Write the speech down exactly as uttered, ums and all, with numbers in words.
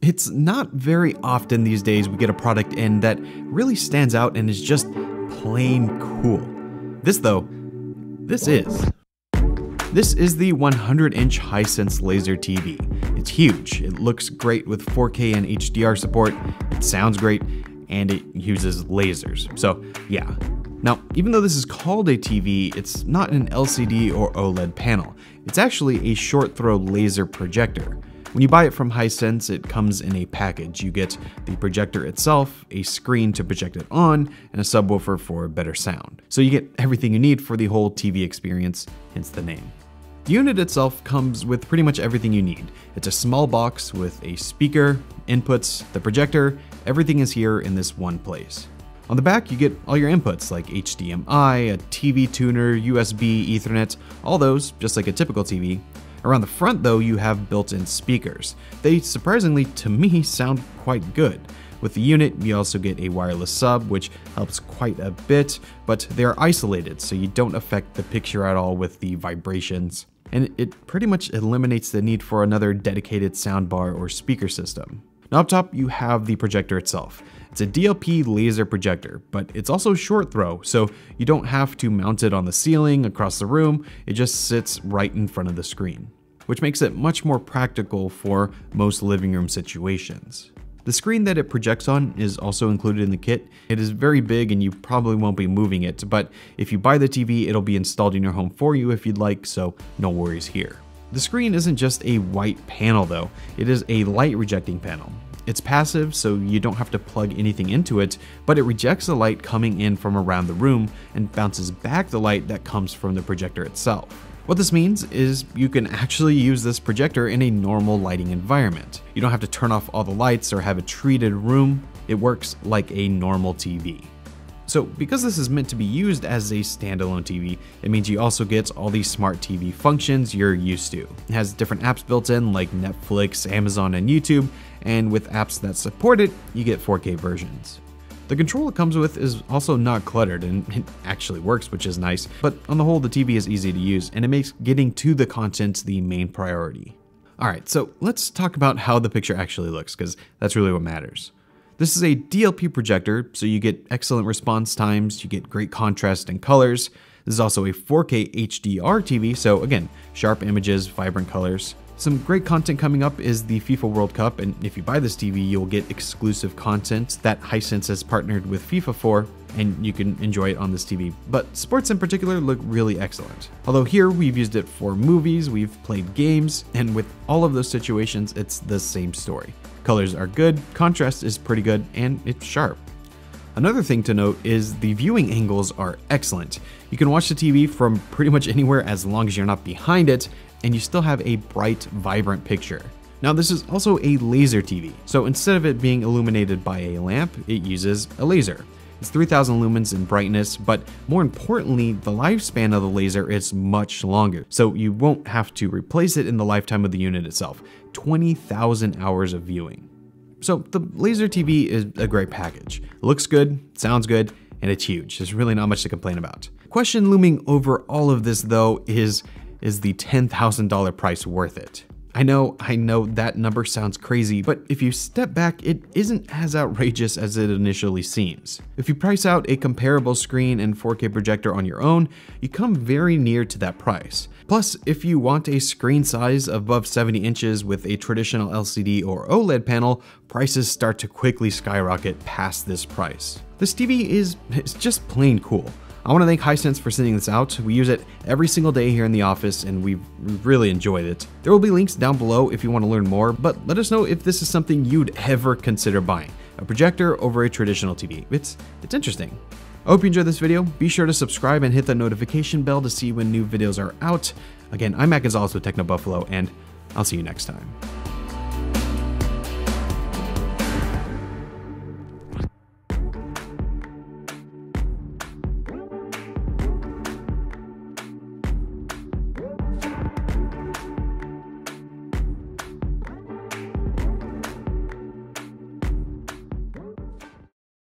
It's not very often these days we get a product in that really stands out and is just plain cool. This though, this is. This is the one hundred inch Hisense Laser T V. It's huge, it looks great with four K and H D R support, it sounds great, and it uses lasers. So yeah. Now, even though this is called a T V, it's not an L C D or OLED panel. It's actually a short throw laser projector. When you buy it from Hisense, it comes in a package. You get the projector itself, a screen to project it on, and a subwoofer for better sound. So you get everything you need for the whole T V experience, hence the name. The unit itself comes with pretty much everything you need. It's a small box with a speaker, inputs, the projector, everything is here in this one place. On the back, you get all your inputs like H D M I, a T V tuner, U S B, Ethernet, all those, just like a typical T V. Around the front though, you have built-in speakers. They surprisingly, to me, sound quite good. With the unit, you also get a wireless sub, which helps quite a bit, but they're isolated, so you don't affect the picture at all with the vibrations. And it pretty much eliminates the need for another dedicated soundbar or speaker system. Now up top, you have the projector itself. It's a D L P laser projector, but it's also short throw, so you don't have to mount it on the ceiling across the room, it just sits right in front of the screen, which makes it much more practical for most living room situations. The screen that it projects on is also included in the kit. It is very big and you probably won't be moving it, but if you buy the T V, it'll be installed in your home for you if you'd like, so no worries here. The screen isn't just a white panel though, it is a light rejecting panel. It's passive, so you don't have to plug anything into it, but it rejects the light coming in from around the room and bounces back the light that comes from the projector itself. What this means is you can actually use this projector in a normal lighting environment. You don't have to turn off all the lights or have a treated room. It works like a normal T V. So because this is meant to be used as a standalone T V, it means you also get all these smart T V functions you're used to. It has different apps built in like Netflix, Amazon, and YouTube, and with apps that support it, you get four K versions. The control it comes with is also not cluttered and it actually works, which is nice, but on the whole the T V is easy to use and it makes getting to the content the main priority. Alright, so let's talk about how the picture actually looks, because that's really what matters. This is a D L P projector, so you get excellent response times, you get great contrast and colors. This is also a four K H D R T V, so again, sharp images, vibrant colors. Some great content coming up is the FIFA World Cup, and if you buy this T V, you'll get exclusive content that Hisense has partnered with FIFA for, and you can enjoy it on this T V. But sports in particular look really excellent. Although here we've used it for movies, we've played games, and with all of those situations, it's the same story. Colors are good, contrast is pretty good, and it's sharp. Another thing to note is the viewing angles are excellent. You can watch the T V from pretty much anywhere as long as you're not behind it, and you still have a bright, vibrant picture. Now this is also a laser T V, so instead of it being illuminated by a lamp, it uses a laser. It's three thousand lumens in brightness, but more importantly, the lifespan of the laser is much longer, so you won't have to replace it in the lifetime of the unit itself. twenty thousand hours of viewing. So the laser T V is a great package. It looks good, sounds good, and it's huge. There's really not much to complain about. The question looming over all of this though is, is the ten thousand dollar price worth it? I know, I know that number sounds crazy, but if you step back, it isn't as outrageous as it initially seems. If you price out a comparable screen and four K projector on your own, you come very near to that price. Plus, if you want a screen size above seventy inches with a traditional L C D or OLED panel, prices start to quickly skyrocket past this price. This T V is it's just plain cool. I want to thank Hisense for sending this out. We use it every single day here in the office and we've really enjoyed it. There will be links down below if you want to learn more, but let us know if this is something you'd ever consider buying. A projector over a traditional T V. It's, it's interesting. I hope you enjoyed this video. Be sure to subscribe and hit the notification bell to see when new videos are out. Again, I'm Matt Gonzalez with TechnoBuffalo, and I'll see you next time.